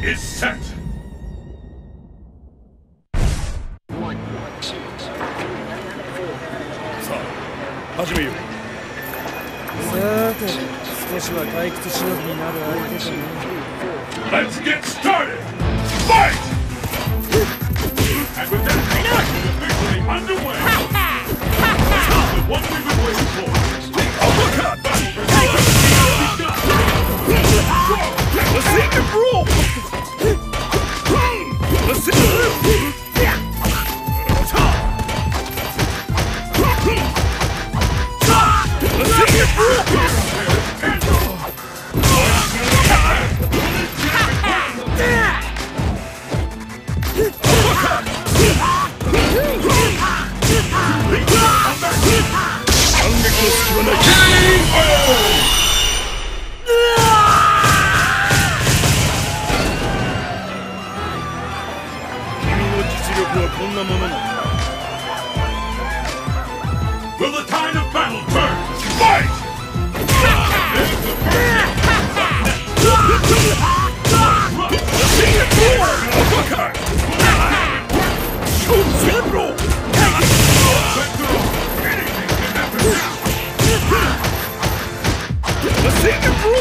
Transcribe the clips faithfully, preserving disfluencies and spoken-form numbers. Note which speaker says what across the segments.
Speaker 1: is set. Saあ、始めよう。
Speaker 2: さて、少しは退屈しのぎになる相手かね。
Speaker 1: Let's get started! Fight! And with that, the fight is officially underway! The one we've been waiting for! Uppercut! Let's take it, bro! Let's take it! Let's take it, bro! Will the tide of battle turn? Fight! Let's take it, bro!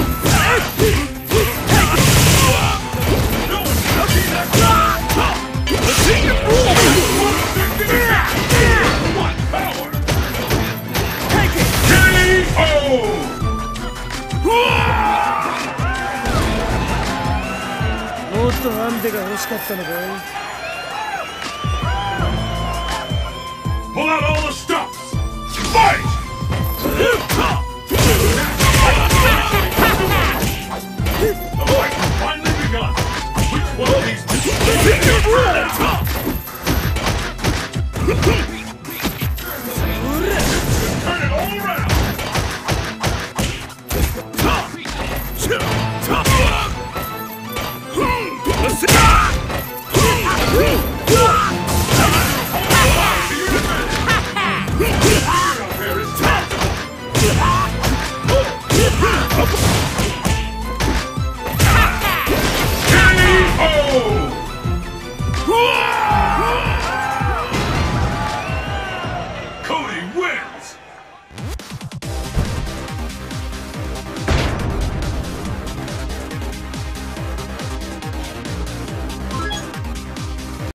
Speaker 1: Let's take it, bro! What power! Take it! K O!
Speaker 2: もっとハンデが欲しかったのかい?
Speaker 1: Pull out all the stops! Fight! The fight has finally begun! Which one of these two?